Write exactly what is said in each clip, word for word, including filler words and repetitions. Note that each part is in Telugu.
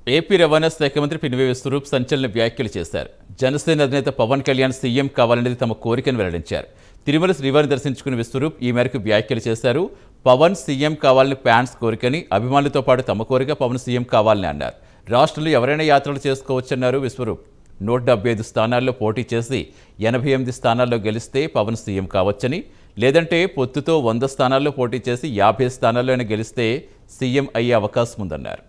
ఏపీ రవాణా శాఖ మంత్రి పినివే విశ్వరూప్ సంచలన వ్యాఖ్యలు చేశారు. జనసేన అధినేత పవన్ కళ్యాణ్ సీఎం కావాలనేది తమ కోరికను వెల్లడించారు. తిరుమల శ్రీవారిని దర్శించుకున్న విశ్వరూప్ ఈ మేరకు వ్యాఖ్యలు చేశారు. పవన్ సీఎం కావాలని ఫ్యాన్స్ కోరికని, అభిమానులతో పాటు తమ కోరిక పవన్ సీఎం కావాలని అన్నారు. రాష్ట్రంలో ఎవరైనా యాత్రలు చేసుకోవచ్చన్నారు విశ్వరూప్. నూట డెబ్బై ఐదు స్థానాల్లో పోటీ చేసి ఎనభై ఎనిమిది స్థానాల్లో గెలిస్తే పవన్ సీఎం కావచ్చని, లేదంటే పొత్తుతో వంద స్థానాల్లో పోటీ చేసి యాభై స్థానాల్లోనే గెలిస్తే సీఎం అయ్యే అవకాశం ఉందన్నారు.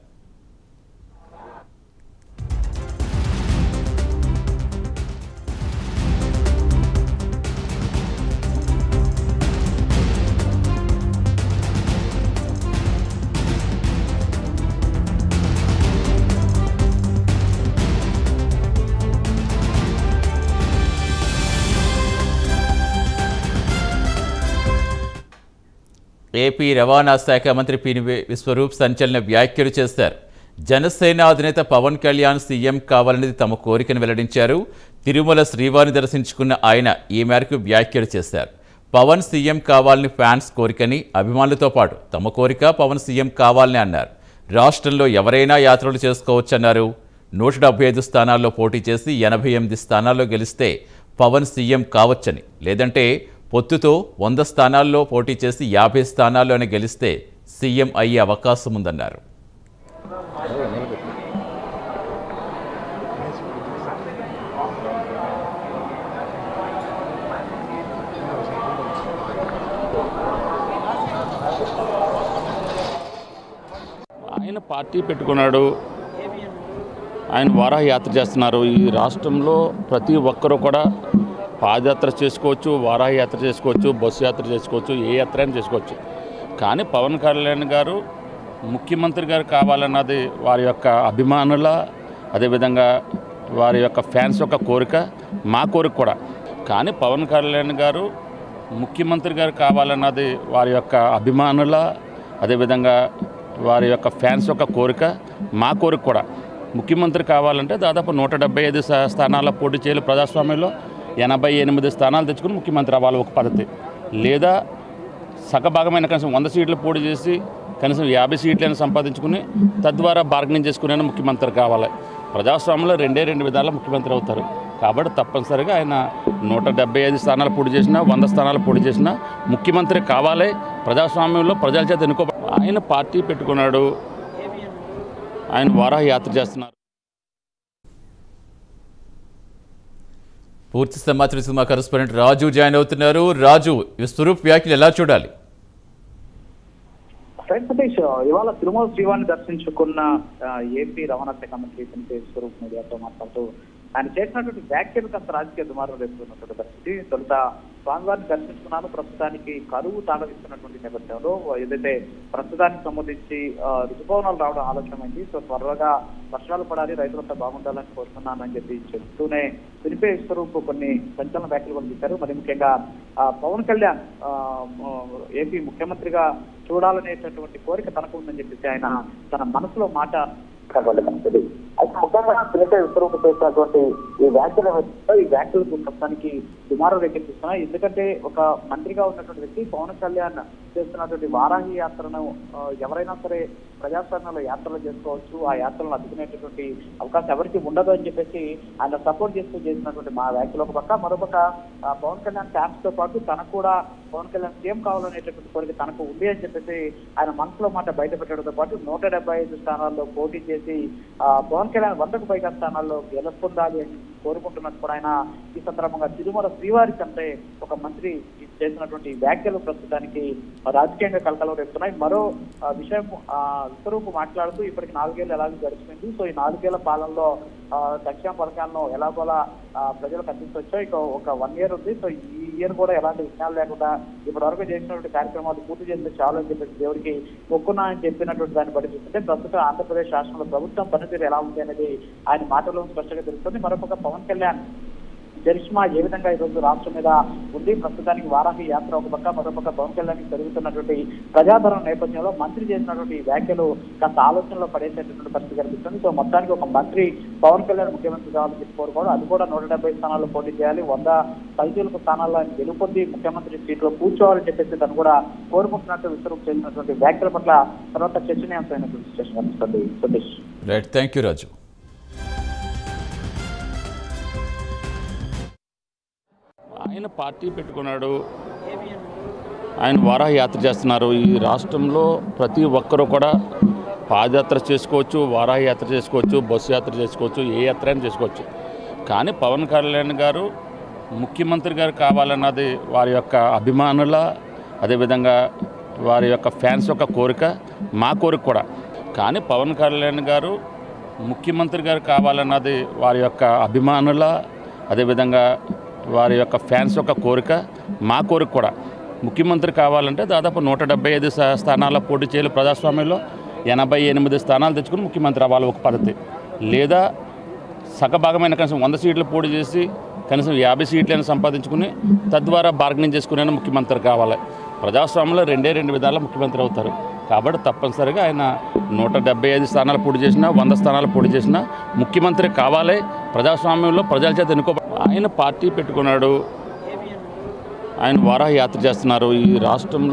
ఏపీ రవాణా శాఖ మంత్రి పినివే విశ్వరూప్ సంచలన వ్యాఖ్యలు చేశారు. జనసేన అధినేత పవన్ కళ్యాణ్ సీఎం కావాలనేది తమ కోరికను వెల్లడించారు. తిరుమల శ్రీవారిని దర్శించుకున్న ఆయన ఈ మేరకు వ్యాఖ్యలు చేశారు. పవన్ సీఎం కావాలని ఫ్యాన్స్ కోరికని, అభిమానులతో పాటు తమ కోరిక పవన్ సీఎం కావాలని అన్నారు. రాష్ట్రంలో ఎవరైనా యాత్రలు చేసుకోవచ్చన్నారు. నూట డెబ్బై ఐదు స్థానాల్లో పోటీ చేసి ఎనభై ఎనిమిది స్థానాల్లో గెలిస్తే పవన్ సీఎం కావచ్చని, లేదంటే పొత్తుతో వంద స్థానాల్లో పోటీ చేసి యాభై స్థానాల్లోనే గెలిస్తే సీఎం అయ్యే అవకాశం ఉందన్నారు. ఆయన పార్టీ పెట్టుకున్నాడు, ఆయన వారాహి యాత్ర చేస్తున్నారు. ఈ రాష్ట్రంలో ప్రతి ఒక్కరూ కూడా పాదయాత్ర చేసుకోవచ్చు, వారాహి యాత్ర చేసుకోవచ్చు, బస్సు యాత్ర చేసుకోవచ్చు, ఏ యాత్ర అయినా చేసుకోవచ్చు. కానీ పవన్ కళ్యాణ్ గారు ముఖ్యమంత్రి గారు కావాలన్నది వారి యొక్క అభిమానుల, అదేవిధంగా వారి యొక్క ఫ్యాన్స్ యొక్క కోరిక, మా కోరిక కూడా. కానీ పవన్ కళ్యాణ్ గారు ముఖ్యమంత్రి గారు కావాలన్నది వారి యొక్క అభిమానుల, అదేవిధంగా వారి యొక్క ఫ్యాన్స్ యొక్క కోరిక, మా కోరిక కూడా. ముఖ్యమంత్రి కావాలంటే దాదాపు నూట డెబ్బై ఐదు స్థానాల పోటీ చేయాలి. ప్రజాస్వామ్యంలో ఎనభై ఎనిమిది స్థానాలు తెచ్చుకుని ముఖ్యమంత్రి అవ్వాలి ఒక పద్ధతి. లేదా సగభాగమైన కనీసం వంద సీట్లు పోటీ చేసి కనీసం యాభై సీట్లైనా సంపాదించుకుని తద్వారా బార్గెనింగ్ చేసుకునే ముఖ్యమంత్రి కావాలి. ప్రజాస్వామ్యంలో రెండే రెండు విధాల ముఖ్యమంత్రి అవుతారు. కాబట్టి తప్పనిసరిగా ఆయన నూట డెబ్బై ఐదు స్థానాలు పోటీ చేసినా, వంద స్థానాలు పోటీ చేసినా ముఖ్యమంత్రి కావాలి. ప్రజాస్వామ్యంలో ప్రజల చేత ఎన్నుకో ఆయన పార్టీ పెట్టుకున్నాడు, ఆయన వారాహి యాత్ర చేస్తున్నారు. పూర్తి సమాచారం సినిమా కరెస్పాండెంట్ రాజు జాయిన్ అవుతున్నారు. రాజు, విశ్వరూప్ వ్యాఖ్యలు ఎలా చూడాలి? సతీష్, ఇవాళ తిరుమల శ్రీవారిని దర్శించుకున్న ఏపీ రవాణా శాఖ మంత్రి పినివే విశ్వరూప్ మీడియాతో మాట్లాడుతూ ఆయన చేసినటువంటి వ్యాఖ్యలు కాస్త రాజకీయ దుమారం రేపుతున్నటువంటి పరిస్థితి. తొలుత స్వామివారిని దర్శించుకున్నాను, ప్రస్తుతానికి కరువు తాళవిస్తున్నటువంటి నేపథ్యంలో ఏదైతే ప్రస్తుతానికి సంబంధించి ఋతుపవనాలు రావడం ఆలస్యమైంది. సో త్వరగా వర్షాలు పడాలి, రైతులంతా బాగుండాలని కోరుతున్నానని చెప్పి చెప్తూనే పినివే విశ్వరూప్ కొన్ని సంచలన వ్యాఖ్యలు కూడా చేశారు. మరి ముఖ్యంగా పవన్ కళ్యాణ్ ఏపీ ముఖ్యమంత్రిగా చూడాలనేటటువంటి కోరిక తనకు ఉందని చెప్పేసి ఆయన తన మనసులో మాట కనబడుతుంది. అయితే ముఖ్యంగా పినివే విశ్వరూప్ చేసినటువంటి ఈ వ్యాఖ్యలు ఈ వ్యాఖ్యలకు ప్రస్తుతానికి దుమారం రేకెత్తిస్తున్నాయి. ఎందుకంటే ఒక మంత్రిగా ఉన్నటువంటి వ్యక్తి పవన్ కళ్యాణ్ చేస్తున్నటువంటి వారాహి యాత్రను ఎవరైనా సరే ప్రజాస్వామ్యంలో యాత్రలు చేసుకోవచ్చు, ఆ యాత్రలను అడ్డుకునేటటువంటి అవకాశం ఎవరికి ఉండదు అని చెప్పేసి ఆయన సపోర్ట్ చేస్తూ చేసినటువంటి మా వ్యాఖ్యలు ఒక పక్క, మరొక పవన్ కళ్యాణ్ ఫ్యాన్స్ తో పాటు తనకు కూడా పవన్ కళ్యాణ్ సీఎం కావాలనేటటువంటి కోరిక తనకు ఉంది అని చెప్పేసి ఆయన మనసులో మాట బయట పెట్టడంతో పాటు నూట డెబ్బై ఐదు స్థానాల్లో పోటీ చేసి ఆ పవన్ కళ్యాణ్ వందకు పైగా స్థానాల్లో గెలుపొందాలి అని కోరుకుంటున్నట్టు కూడా ఆయన ఈ సందర్భంగా తిరుమల శ్రీవారికి అంటే ఒక మంత్రి చేసినటువంటి వ్యాఖ్యలు ప్రస్తుతానికి రాజకీయంగా కలకలం రేపుతున్నాయి. మరో విషయం విశ్వరూప్ మాట్లాడుతూ ఇప్పటికి నాలుగేళ్లు ఎలాగో గడిచిపోయింది. సో ఈ నాలుగేళ్ల పాలనలో సంక్షేమ పథకాలను ఎలాగోలా ప్రజలకు అందించవచ్చో ఇక ఒక వన్ ఇయర్ ఉంది. సో ఈ ఇయర్ కూడా ఎలాంటి విషయాలు లేకుండా ఇప్పటి వరకు చేసినటువంటి కార్యక్రమాలు పూర్తి చేస్తే చాలు అని చెప్పేసి దేవుడికి మొక్కున్నా అని చెప్పినటువంటి దాన్ని బట్టి చూస్తుంటే ప్రస్తుతం ఆంధ్రప్రదేశ్ రాష్ట్రంలో ప్రభుత్వం పనితీరు ఎలా ఉంది అనేది ఆయన మాటల్లో స్పష్టంగా తెలుస్తుంది. మరొక పవన్ కళ్యాణ్ చరిష్మా ఏ విధంగా ఈరోజు రాష్ట్రం మీద ఉంది. ప్రస్తుతానికి వారాహి యాత్ర ఒక పక్క, మరో పక్క పవన్ కళ్యాణ్ జరుగుతున్నటువంటి ప్రజాదరణ నేపథ్యంలో మంత్రి చేసినటువంటి వ్యాఖ్యలు కాస్త ఆలోచనలో పడేసేటటువంటి పరిస్థితి కనిపిస్తుంది. సో మొత్తానికి ఒక మంత్రి పవన్ కళ్యాణ్ ముఖ్యమంత్రి కావాలని చెప్పి కోరుకోవడం, అది కూడా నూట డెబ్బై స్థానాల్లో పోటీ చేయాలి, వంద పైసలకు స్థానాల్లో ఆయన గెలుపొంది ముఖ్యమంత్రి సీట్లో కూర్చోవాలని చెప్పేసి తను కూడా కోరుకుంటున్నట్టు విశ్వరూప్ చేసినటువంటి వ్యాఖ్యల పట్ల తర్వాత చర్చనీయాంశమైనటువంటి సిచ్యువేషన్ కనిపిస్తుంది. Satish, right, thank you Raju. ఆయన పార్టీ పెట్టుకున్నాడు, ఆయన వారాహి యాత్ర చేస్తున్నారు. ఈ రాష్ట్రంలో ప్రతి ఒక్కరూ కూడా పాదయాత్ర చేసుకోవచ్చు, వారాహి యాత్ర చేసుకోవచ్చు, బస్సు యాత్ర చేసుకోవచ్చు, ఏ యాత్ర అయినా చేసుకోవచ్చు. కానీ పవన్ కళ్యాణ్ గారు ముఖ్యమంత్రి గారు కావాలన్నది వారి యొక్క అభిమానుల, అదేవిధంగా వారి యొక్క ఫ్యాన్స్ యొక్క కోరిక, మా కోరిక కూడా. కానీ పవన్ కళ్యాణ్ గారు ముఖ్యమంత్రి గారు కావాలన్నది వారి యొక్క అభిమానుల, అదేవిధంగా వారి యొక్క ఫ్యాన్స్ యొక్క కోరిక, మా కోరిక కూడా. ముఖ్యమంత్రి కావాలంటే దాదాపు నూట డెబ్బై ఐదు స్థానాల పోటీ చేయాలి. ప్రజాస్వామ్యంలో ఎనభై ఎనిమిది స్థానాలు తెచ్చుకుని ముఖ్యమంత్రి అవ్వాలి ఒక పద్ధతి, లేదా సగభాగమైన కనీసం వంద సీట్లు పోటీ చేసి కనీసం యాభై సీట్లైనా సంపాదించుకుని తద్వారా బార్గెనింగ్ చేసుకునే ముఖ్యమంత్రి కావాలి. ప్రజాస్వామ్యంలో రెండే రెండు విధాల ముఖ్యమంత్రి అవుతారు. కాబట్టి తప్పనిసరిగా ఆయన నూట డెబ్బై ఐదు స్థానాలు పోటీ చేసినా, వంద స్థానాలు పోటీ చేసినా ముఖ్యమంత్రి కావాలి. ప్రజాస్వామ్యంలో ప్రజల చేత ఎన్నుకో ఆయన పార్టీ పెట్టుకున్నాడు, ఆయన వారాహి యాత్ర చేస్తున్నారు. ఈ రాష్ట్రంలో